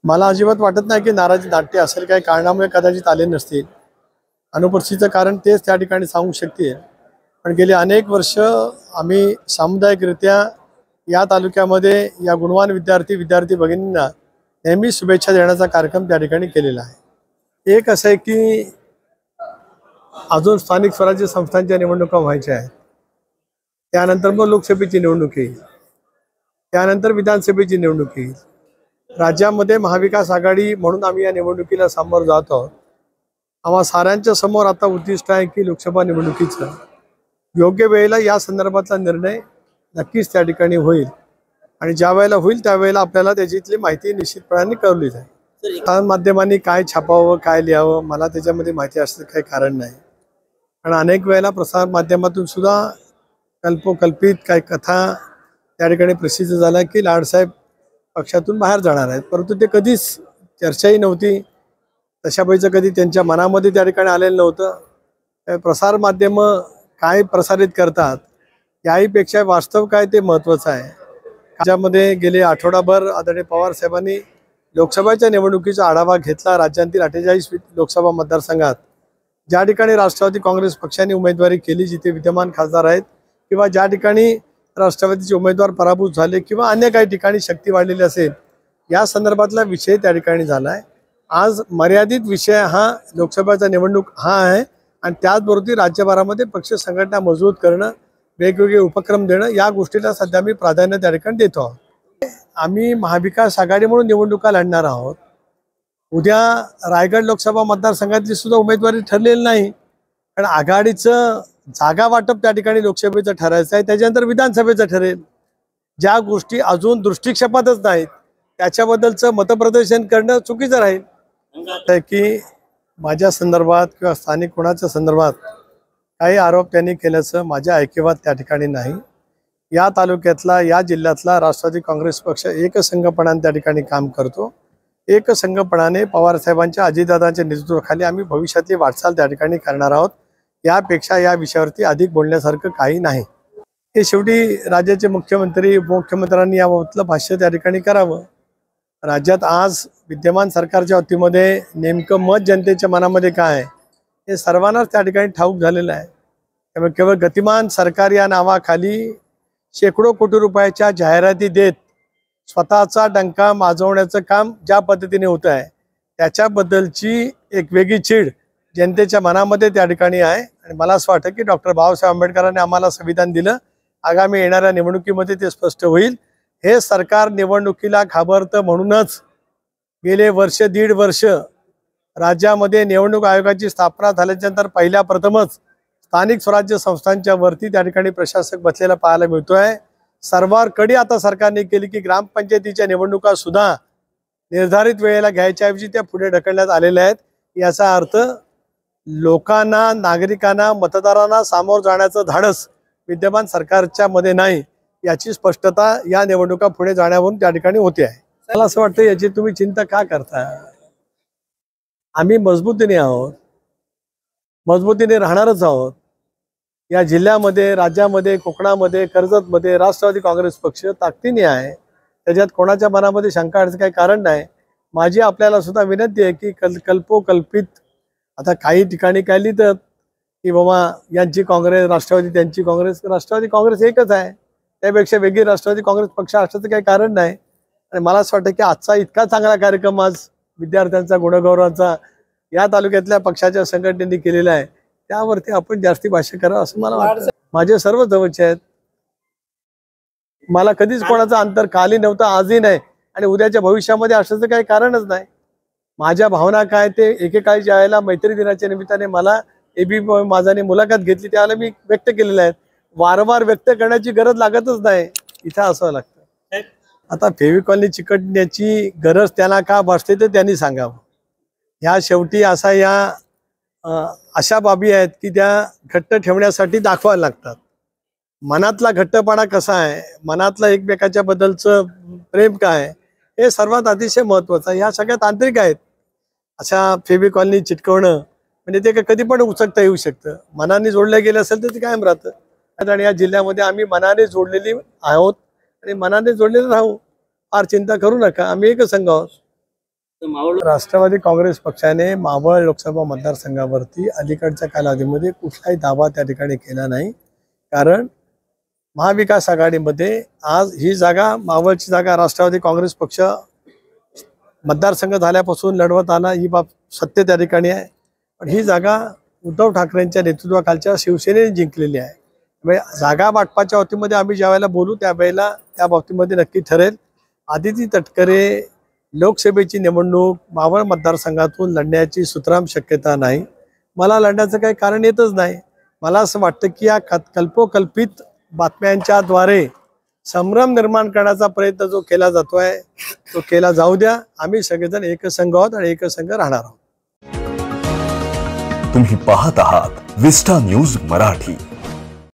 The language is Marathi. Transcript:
मला अजिबात वाटत नाही की नाराजी नाट्य असेल, काही कारणामुळे कदाचित आले नसतील. अनुपस्थितीचं कारण तेच त्या ठिकाणी सांगू शकते. पण गेली अनेक वर्ष आम्ही सामुदायिकरित्या या तालुक्यामध्ये या गुणवान विद्यार्थी भगिनींना नेहमी शुभेच्छा देण्याचा कार्यक्रम त्या ठिकाणी केलेला आहे. एक असं आहे की अजून स्थानिक स्वराज्य संस्थांच्या निवडणुका व्हायच्या आहेत. त्यानंतर मग लोकसभेची निवडणूक येईल, त्यानंतर विधानसभेची निवडणूक येईल. राज्यामध्ये महाविकास आघाडी म्हणून आम्ही या निवडणुकीला सामोरं जात आहोत. आम्हा साऱ्यांच्या समोर आता उद्दिष्ट आहे की लोकसभा निवडणुकीचं योग्य वेळेला या संदर्भातला निर्णय नक्कीच त्या ठिकाणी होईल आणि ज्या वेळेला होईल त्यावेळेला आपल्याला त्याच्यातली माहिती निश्चितपणाने कळवली जाईल. प्रसार माध्यमांनी काय छापावं, काय लिहावं, मला त्याच्यामध्ये माहिती असतं काही कारण नाही. पण अनेक वेळेला प्रसार माध्यमातून सुद्धा कल्पोकल्पित काही कथा त्या ठिकाणी प्रसिद्ध झाल्या की लाडसाहेब पक्षातून बाहेर जाणार आहेत, परंतु ते कधीच चर्चाही नव्हती. तशापैकी कधी त्यांच्या मनामध्ये त्या ठिकाणी आलेलं नव्हतं. प्रसार माध्यम काय प्रसारित करतात याहीपेक्षा वास्तव काय ते महत्त्वाचं आहे. राज्यामध्ये गेले आठवडाभर आदरणीय पवार साहेबांनी लोकसभेच्या निवडणुकीचा आढावा घेतला. राज्यातील 48 लोकसभा मतदारसंघात ज्या ठिकाणी राष्ट्रवादी काँग्रेस पक्षाने उमेदवारी केली, जिथे विद्यमान खासदार आहेत किंवा ज्या ठिकाणी राष्ट्रवादीचे उमेदवार पराभूत झाले किंवा अन्य काही ठिकाणी शक्ती वाढलेली असेल, या संदर्भातला विषय त्या ठिकाणी झाला आहे. आज मर्यादित विषय हा लोकसभेचा निवडणूक हा आहे आणि त्याचबरोबर राज्यभरामध्ये पक्ष संघटना मजबूत करणं, वेगवेगळे उपक्रम देणं, या गोष्टीला सध्या मी प्राधान्य त्या ठिकाणी देतो आहोत. आम्ही महाविकास आघाडी म्हणून निवडणुका लढणार आहोत. उद्या रायगड लोकसभा मतदारसंघातली सुद्धा उमेदवारी ठरलेली नाही, कारण आघाडीचं जागा वाटप त्या ठिकाणी लोकसभेचं ठरायचं आहे, त्याच्यानंतर विधानसभेचं ठरेल. ज्या गोष्टी अजून दृष्टिक्षेपातच नाहीत त्याच्याबद्दलचं मतप्रदर्शन करणं चुकीचं राहील. की माझ्या संदर्भात किंवा स्थानिक कोणाच्या संदर्भात काही आरोप त्यांनी केल्याचं माझ्या ऐकिवात त्या ठिकाणी नाही. या तालुक्यातला, या जिल्ह्यातला राष्ट्रवादी काँग्रेस पक्ष एकसंघपणाने त्या ठिकाणी काम करतो. एकसंघपणाने पवारसाहेबांच्या, अजितदादांच्या नेतृत्वाखाली आम्ही भविष्यातली वाटचाल त्या ठिकाणी करणार आहोत. यापेक्षा या विषयावरती अधिक बोलण्यासारखं काही नाही. हे शेवटी राज्याचे मुख्यमंत्री, उपमुख्यमंत्र्यांनी याबाबतलं भाष्य त्या ठिकाणी करावं. राज्यात आज विद्यमान सरकारच्या वतीमध्ये नेमकं मत जनतेच्या मनामध्ये काय आहे हे सर्वांनाच त्या ठिकाणी ठाऊक झालेलं आहे. त्यामुळे केवळ गतिमान सरकार या नावाखाली शेकडो कोटी रुपयाच्या जाहिराती देत स्वतःचा डंका माजवण्याचं काम ज्या पद्धतीने होत आहे त्याच्याबद्दलची एक वेगळी चीड जनतेच्या मनामध्ये त्या ठिकाणी आहे. आणि मला असं वाटतं की डॉक्टर बाबासाहेब आंबेडकरांनी आम्हाला संविधान दिलं, आगामी येणाऱ्या निवडणुकीमध्ये ते स्पष्ट होईल. हे सरकार निवडणुकीला घाबरतं म्हणूनच गेले वर्ष, दीड वर्ष राज्यामध्ये निवडणूक आयोगाची स्थापना झाल्यानंतर पहिल्या प्रथमच स्थानिक स्वराज्य संस्थांच्या वरती त्या ठिकाणी प्रशासक बसलेला पाहायला मिळतोय. सर्वात कडी आता सरकारने केली की ग्रामपंचायतीच्या निवडणुका सुद्धा निर्धारित वेळेला घ्यायच्याऐवजी त्या पुढे ढकलण्यात आलेल्या आहेत. याचा अर्थ लोकांना, नागरिकांना, मतदारांना सामोरं जाण्याचं धाडस विद्यमान सरकारच्या मध्ये नाही, याची स्पष्टता या निवडणुका पुढे जाण्यावरून त्या ठिकाणी होते आहे. मला असं वाटतं याची तुम्ही चिंता का करता? आम्ही मजबूतीने आहोत, मजबूतीने राहणारच आहोत. या जिल्ह्यामध्ये, राज्यामध्ये, कोकणामध्ये, कर्जतमध्ये राष्ट्रवादी काँग्रेस पक्ष ताकदीने आहे. त्याच्यात कोणाच्या मनामध्ये शंका येण्याचं काही कारण नाही. माझी आपल्याला सुद्धा विनंती आहे की कल्पोकल्पित आता काही ठिकाणी काय लिहितात की बाबा यांची काँग्रेस, राष्ट्रवादी त्यांची काँग्रेस. राष्ट्रवादी काँग्रेस एकच आहे, त्यापेक्षा वेगळी राष्ट्रवादी काँग्रेस पक्ष असण्याचं काही कारण नाही. आणि मला असं वाटतं की आजचा इतका चांगला कार्यक्रम आज विद्यार्थ्यांचा, गुणगौरवाचा या तालुक्यातल्या पक्षाच्या संघटनेने केलेला आहे, त्यावरती आपण जास्ती भाष्य करावं असं मला वाटतं. माझे सर्व जवळचे आहेत, मला कधीच कोणाचं अंतर कालही नव्हतं, आजही नाही आणि उद्याच्या भविष्यामध्ये असण्याचं काही कारणच नाही. माझ्या भावना काय ते एकेकाळी ज्या वेळेला मैत्री दिनाच्या निमित्ताने मला एबीपी माझाने मुलाखत घेतली त्यावेळेला मी व्यक्त केलेल्या आहेत. वारंवार व्यक्त करण्याची गरज लागतच नाही, इथं असावं लागतं. आता फेविकॉलनी चिकटण्याची गरज त्यांना का भासते ते त्यांनी सांगावं. ह्या शेवटी असा या अशा बाबी आहेत की त्या घट्ट ठेवण्यासाठी दाखवायला लागतात. मनातला घट्टपणा कसा आहे, मनातला एकमेकाच्या बद्दलचं प्रेम काय, हे सर्वात अतिशय महत्त्वाचं आहे. ह्या सगळ्या तांत्रिक आहेत. अशा फेविकॉलनी चिटकवणं म्हणजे ते कधी पण उचकता येऊ शकतं. मनाने जोडलं गेलं असेल तर ते कायम राहतं. आणि या जिल्ह्यामध्ये आम्ही मनाने जोडलेली आहोत आणि मनाने जोडलेले राहू. फार चिंता करू नका, आम्ही एकच संघ आहोत. राष्ट्रवादी काँग्रेस पक्षाने मावळ लोकसभा मतदारसंघावरती अलीकडच्या कालावधीमध्ये कुठलाही दावा त्या ठिकाणी केला नाही. कारण महाविकास आघाडीमध्ये आज ही जागा, मावळची जागा राष्ट्रवादी काँग्रेस पक्ष मतदारसंघ झाल्यापासून लढवत आला, ही बाब सत्य त्या ठिकाणी आहे. पण ही जागा उद्धव ठाकरेंच्या नेतृत्वाखालच्या शिवसेनेने जिंकलेली आहे. म्हणजे जागा वाटपाच्या बाबतीमध्ये आम्ही ज्या वेळेला बोलू त्यावेळेला त्या बाबतीमध्ये नक्की ठरेल. आदिती तटकरे लोकसभेची निवडणूक मावळ मतदारसंघातून लढण्याची सुतराम शक्यता नाही. मला लढण्याचं काही कारण येतच नाही. मला असं वाटतं की या कल्पोकल्पित बातम्यांच्याद्वारे संभ्रम निर्माण करण्याचा प्रयत्न जो केला जातोय तो केला जाऊ द्या. आम्ही सगळेजण एकसंघ आहोत आणि एकसंघ राहणार आहोत. तुम्ही पाहत आहात विस्टा न्यूज मराठी.